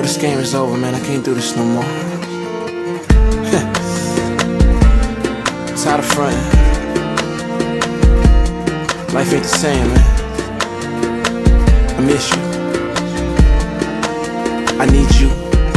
this game is over, man. I can't do this no more. It's out of front. Life ain't the same, man. I miss you. I need you.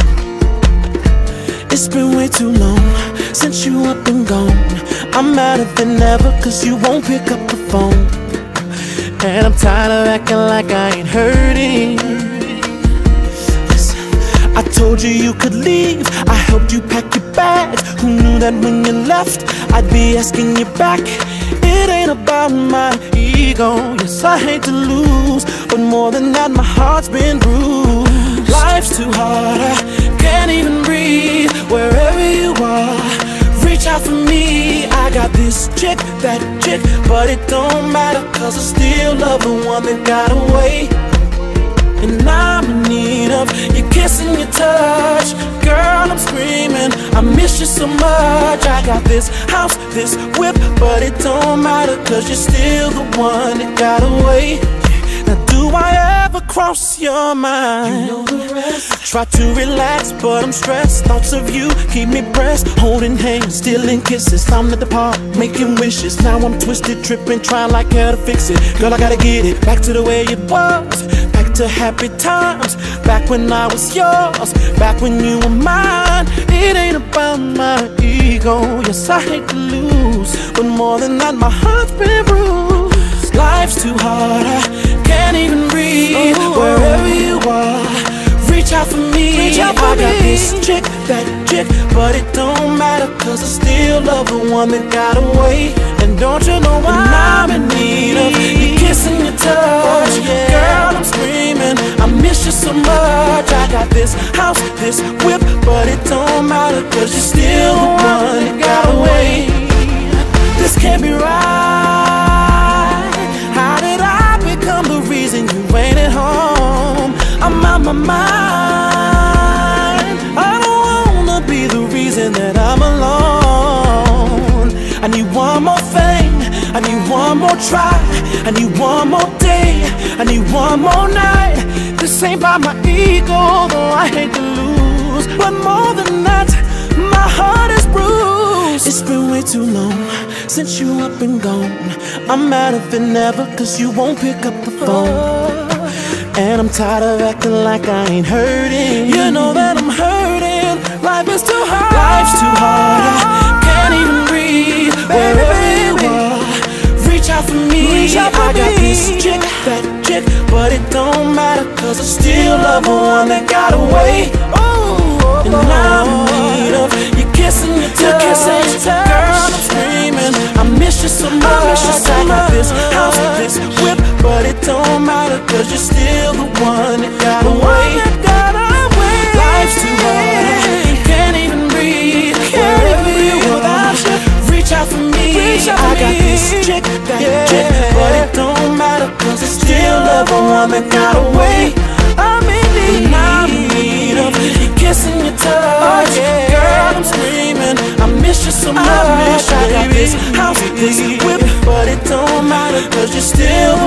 It's been way too long since you up and gone. I'm madder than ever cause you won't pick up the phone. And I'm tired of acting like I ain't hurting. Listen, I told you you could leave, I helped you pack your bags. Who knew that when you left, I'd be asking you back? It ain't about my ego, yes I hate to lose, but more than that my heart's been bruised. Life's too hard, I can't even breathe. Wherever you are, reach out for me. I got this chick, that chick, but it don't matter cause I still love the one that got away. And I'm in need of your kiss and your touch. Girl, I'm screaming, I miss you so much. I got this house, this whip, but it don't matter cause you're still the one that got away. Now do I ever cross your mind? You know the rest. I try to relax, but I'm stressed. Thoughts of you keep me pressed. Holding hands, stealing kisses. Time to depart, making wishes. Now I'm twisted, tripping, trying like hell to fix it. Girl, I gotta get it back to the way it was. Back to happy times. Back when I was yours. Back when you were mine. It ain't about my ego. Yes, I hate to lose, but more than that, my heart's been bruised. Life's too hard, I can't even breathe. Wherever you are, reach out for me. I got this chick, that chick, but it don't matter cause I still love the one that got away. And don't you know I'm in need of your kiss and your touch. Girl, I'm screaming, I miss you so much. I got this house, this whip, but it don't matter cause you're still the one that got away. This can't be right. How did I become the reason you ain't at home? I'm out my mind. I don't wanna be the reason that I'm alone. I need one more thing, I need one more try, I need one more day, I need one more night. This ain't by my ego, though I hate to lose, but more than that, my heart is bruised. It's been way too long since you up and gone. I'm madder than ever cause you won't pick up the phone. And I'm tired of acting like I ain't hurting. You know that I'm hurting. Life is too hard. Life's too hard, I can't even breathe. Wherever you are, reach out for me. I got this chick, that chick, but it don't matter cause I still love the one that got away. And I'm in need of your kiss and your touch. Girl, I'm screaming, I miss you so much. I got this house, this whip, but it don't matter cause you're still the one that got away. Life's too hard, can't even breathe. Wherever you are, reach out for me. I got this chick, that chick, but it don't matter cause I still love the one that got away. I'm in need of your kiss and your touch. Girl, I'm screaming, I miss you so much. I got this house, this whip, but it don't matter cause you're still